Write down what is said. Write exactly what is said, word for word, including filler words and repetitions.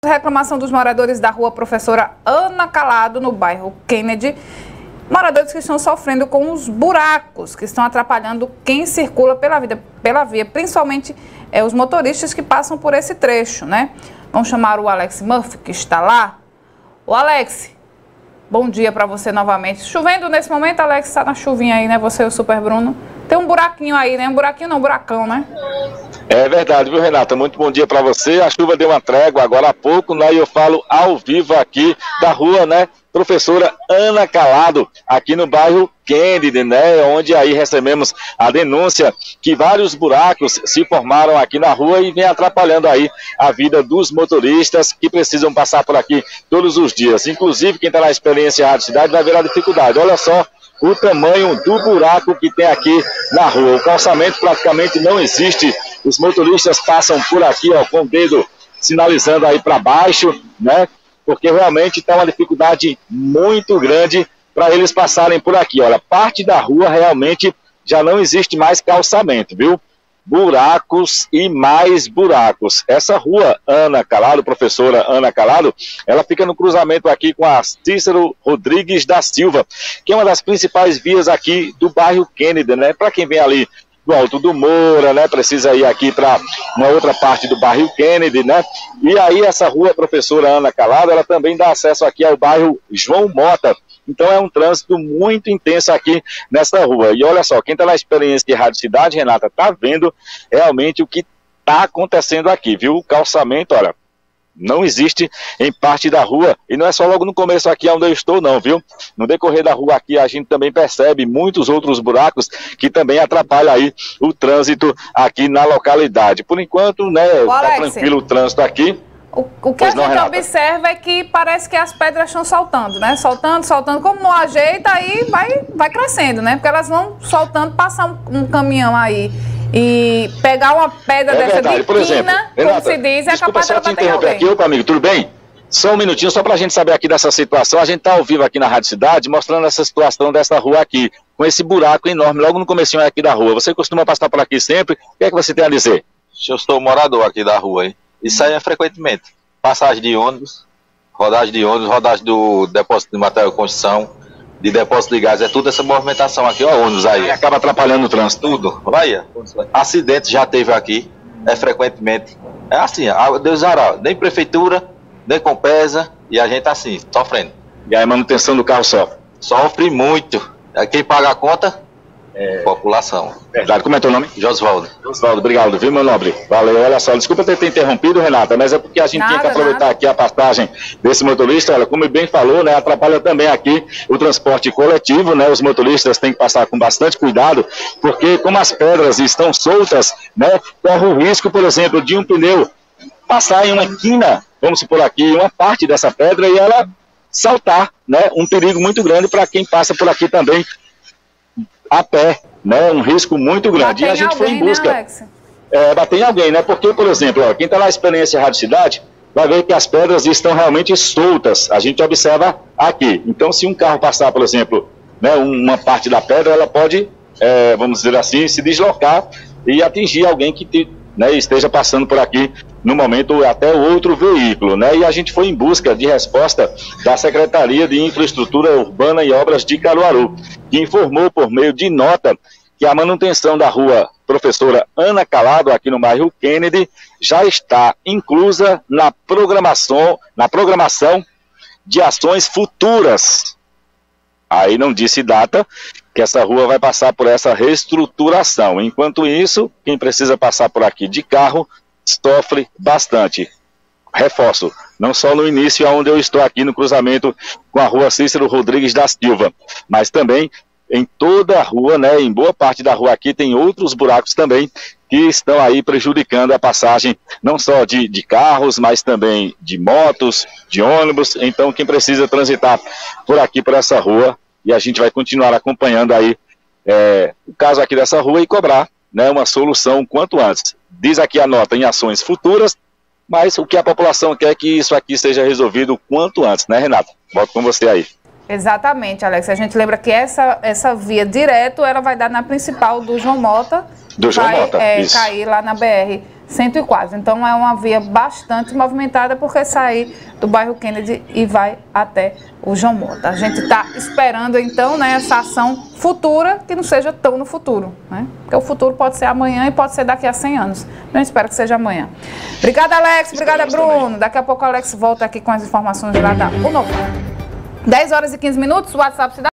Reclamação dos moradores da rua Professora Ana Calado, no bairro Kennedy. Moradores que estão sofrendo com os buracos, que estão atrapalhando quem circula pela, vida, pela via, principalmente é, os motoristas que passam por esse trecho, né? Vamos chamar o Alex Murphy, que está lá. O Alex, bom dia para você novamente. Chovendo nesse momento, Alex, está na chuvinha aí, né? Você e o Super Bruno. Tem um buraquinho aí, né? Um buraquinho não, um buracão, né? É verdade, viu, Renata? Muito bom dia para você. A chuva deu uma trégua agora há pouco, né? E eu falo ao vivo aqui da rua, né? Professora Ana Calado, aqui no bairro Kennedy, né? Onde aí recebemos a denúncia que vários buracos se formaram aqui na rua e vem atrapalhando aí a vida dos motoristas que precisam passar por aqui todos os dias. Inclusive, quem está na experiência Rádio Cidade vai ver a dificuldade. Olha só o tamanho do buraco que tem aqui na rua. O calçamento praticamente não existe. Os motoristas passam por aqui, ó, com o dedo sinalizando aí para baixo, né? Porque realmente está uma dificuldade muito grande para eles passarem por aqui. Olha, parte da rua realmente já não existe mais calçamento, viu? Buracos e mais buracos. Essa rua Ana Calado, professora Ana Calado, ela fica no cruzamento aqui com a Cícero Rodrigues da Silva, que é uma das principais vias aqui do bairro Kennedy, né? Para quem vem ali do Alto do Moura, né? Precisa ir aqui para uma outra parte do bairro Kennedy, né? E aí essa rua professora Ana Calado, ela também dá acesso aqui ao bairro João Mota. Então é um trânsito muito intenso aqui nessa rua. E olha só, quem está na experiência de Rádio Cidade, Renata, está vendo realmente o que está acontecendo aqui, viu? O calçamento, olha, não existe em parte da rua, e não é só logo no começo aqui onde eu estou não, viu? No decorrer da rua aqui a gente também percebe muitos outros buracos que também atrapalham aí o trânsito aqui na localidade. Por enquanto, né, tá tranquilo o trânsito aqui. O, o que pois a não, gente Renata. observa é que parece que as pedras estão soltando, né? Soltando, soltando, como não ajeita, aí vai, vai crescendo, né? Porque elas vão soltando, passar um, um caminhão aí e pegar uma pedra é dessa verdade. de Por quina, exemplo, como Renata, se diz, é capaz de bater em alguém. Aqui, opa, amigo, tudo bem? Só um minutinho, só para a gente saber aqui dessa situação. A gente está ao vivo aqui na Rádio Cidade, mostrando essa situação dessa rua aqui, com esse buraco enorme, logo no comecinho aqui da rua. Você costuma passar por aqui sempre? O que é que você tem a dizer? Eu sou morador aqui da rua, hein? Isso aí é frequentemente. Passagem de ônibus, rodagem de ônibus, rodagem do depósito de material de construção, de depósito de gás, é tudo essa movimentação aqui, ó, ônibus aí. E acaba atrapalhando o trânsito. Tudo, vai. Acidente já teve aqui, é frequentemente. É assim, Deus dará, nem prefeitura, nem Compesa, e a gente assim, sofrendo. E aí a manutenção do carro sofre? Sofre muito. Quem paga a conta? É... População. Verdade. Como é teu nome? Josvaldo. Josvaldo, obrigado, viu, meu nobre? Valeu, olha só, desculpa ter te interrompido, Renata, mas é porque a gente nada, tinha que aproveitar nada. aqui a passagem desse motorista. Olha, como bem falou, né, atrapalha também aqui o transporte coletivo, né, os motoristas têm que passar com bastante cuidado, porque como as pedras estão soltas, né, corre o risco, por exemplo, de um pneu passar em uma quina, vamos supor aqui, uma parte dessa pedra e ela saltar, né, um perigo muito grande para quem passa por aqui também a pé, né? Um risco muito grande. Bater e a gente alguém, foi em busca. Né, é, bater em alguém, né? Porque, por exemplo, ó, quem está na experiência Rádio Cidade vai ver que as pedras estão realmente soltas. A gente observa aqui. Então, se um carro passar, por exemplo, né, uma parte da pedra, ela pode, é, vamos dizer assim, se deslocar e atingir alguém que te, né, esteja passando por aqui no momento, ou até outro veículo, né? E a gente foi em busca de resposta da Secretaria de Infraestrutura Urbana e Obras de Caruaru, que informou por meio de nota que a manutenção da rua Professora Ana Calado, aqui no bairro Kennedy, já está inclusa na programação, na programação de ações futuras. Aí não disse data que essa rua vai passar por essa reestruturação. Enquanto isso, quem precisa passar por aqui de carro sofre bastante. Reforço, não só no início, onde eu estou aqui no cruzamento com a rua Cícero Rodrigues da Silva, mas também em toda a rua, né, em boa parte da rua aqui tem outros buracos também que estão aí prejudicando a passagem não só de, de carros, mas também de motos, de ônibus. Então quem precisa transitar por aqui, por essa rua, e a gente vai continuar acompanhando aí é, o caso aqui dessa rua e cobrar, né, uma solução quanto antes. Diz aqui a nota em ações futuras, mas o que a população quer é que isso aqui seja resolvido quanto antes, né, Renato? Volto com você aí. Exatamente, Alex. A gente lembra que essa, essa via direto, ela vai dar na principal do João Mota. Do João vai, Mota, é, isso. cair lá na B R cento e quatro. Então é uma via bastante movimentada, porque sair do bairro Kennedy e vai até o João Mota. A gente está esperando então, né, essa ação futura, que não seja tão no futuro, né? Porque o futuro pode ser amanhã e pode ser daqui a cem anos. Eu espero que seja amanhã. Obrigada, Alex. Obrigada, Bruno. Também. Daqui a pouco o Alex volta aqui com as informações lá da U N O V A. dez horas e quinze minutos, o WhatsApp se dá.